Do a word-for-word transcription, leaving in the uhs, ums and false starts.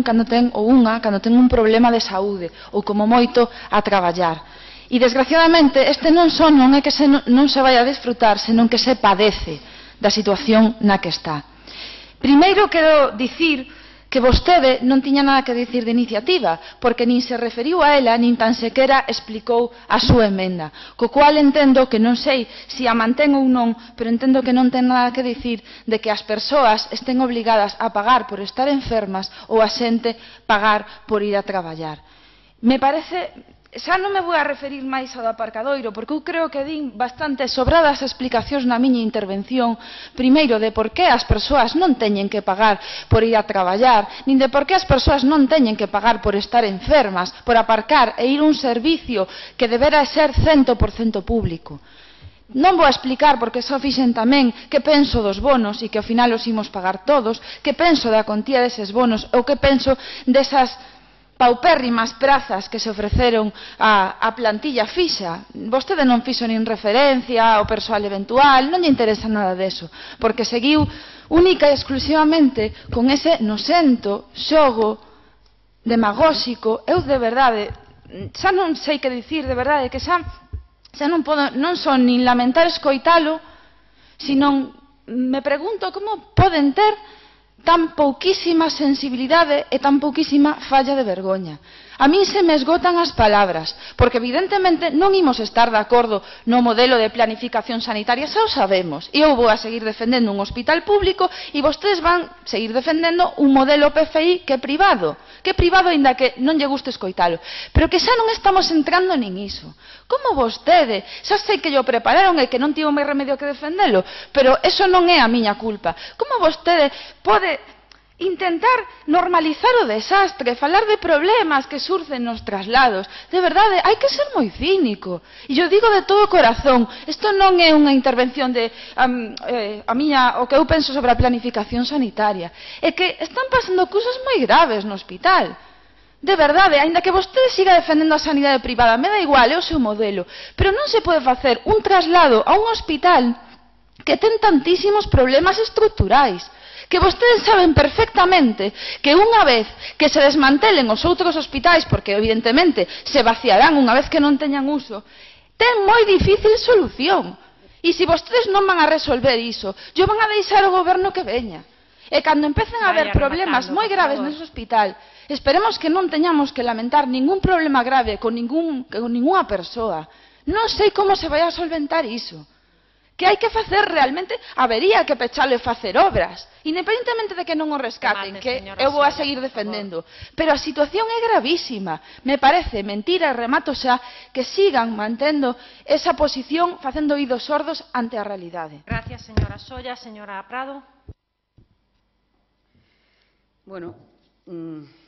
cando ten, ou unha, cando ten un problema de saúde, ou como moito a traballar. E, desgraciadamente, este non só non é que se non se vai a desfrutar, senón que se padece da situación na que está. Primeiro, quero dicir que vostede non tiña nada que dicir de iniciativa, porque nin se referiu a ela, nin tan sequera explicou a súa emenda, co cual entendo que non sei se a mantén ou non, pero entendo que non ten nada que dicir de que as persoas estén obligadas a pagar por estar enfermas ou a xente pagar por ir a traballar. Me parece... Xa non me vou a referir máis ao do aparcadoiro, porque eu creo que din bastante sobradas explicacións na miña intervención, primeiro de por que as persoas non teñen que pagar por ir a traballar, nin de por que as persoas non teñen que pagar por estar enfermas, por aparcar e ir a un servicio que debera ser cento por cento público. Non vou a explicar, porque só fixen tamén que penso dos bonos e que ao final os imos pagar todos, que penso da contía deses bonos ou que penso desas paupérrimas prazas que se ofreceron a, a plantilla fixa. Vostede non fixo nin referencia ao persoal eventual, non lle interesa nada deso, porque seguiu única e exclusivamente con ese nosento xogo demagóxico. Eu de verdade, xa non sei que dicir, de verdade, que xa, xa non podo, non son nin lamentar escoitalo, sino me pregunto como poden ter tan pouquísima sensibilidade e tan pouquísima falla de vergoña. A min se me esgotan as palabras, porque evidentemente non imos estar de acordo no modelo de planificación sanitaria, xa o sabemos. E eu vou a seguir defendendo un hospital público e vostedes van seguir defendendo un modelo P F I que é privado, que é privado aínda que non lle guste escoitalo, pero que xa non estamos entrando nin iso. Como vostede, xa sei que llo prepararon e que non tivo máis remedio que defendelo, pero eso non é a miña culpa. Como vostede pode intentar normalizar o desastre, falar de problemas que surcen nos traslados? De verdade, hai que ser moi cínico. E eu digo de todo corazón, isto non é unha intervención de um, eh, a miña, o que eu penso sobre a planificación sanitaria. É que están pasando cousas moi graves no hospital. De verdade, aínda que vostede siga defendendo a sanidade privada, me dá igual, é o seu modelo, pero non se pode facer un traslado a un hospital que ten tantísimos problemas estruturais, que vostedes saben perfectamente que unha vez que se desmantelen os outros hospitais, porque evidentemente se vaciarán unha vez que non teñan uso, ten moi difícil solución. E se vostedes non van a resolver iso, yo van a deixar o goberno que veña. E cando empecen a haber problemas moi graves nese hospital, esperemos que non teñamos que lamentar ningún problema grave con, ningún, con ninguna persoa. Non sei como se vai a solventar iso. Que hai que facer realmente, habería que pechalo e facer obras, independentemente de que non o rescaten, que eu vou a seguir defendendo. Pero a situación é gravísima. Me parece mentira, e remato xa, que sigan mantendo esa posición facendo oídos sordos ante a realidade. Gracias, señora Solla. Señora Prado. Bueno, mmm...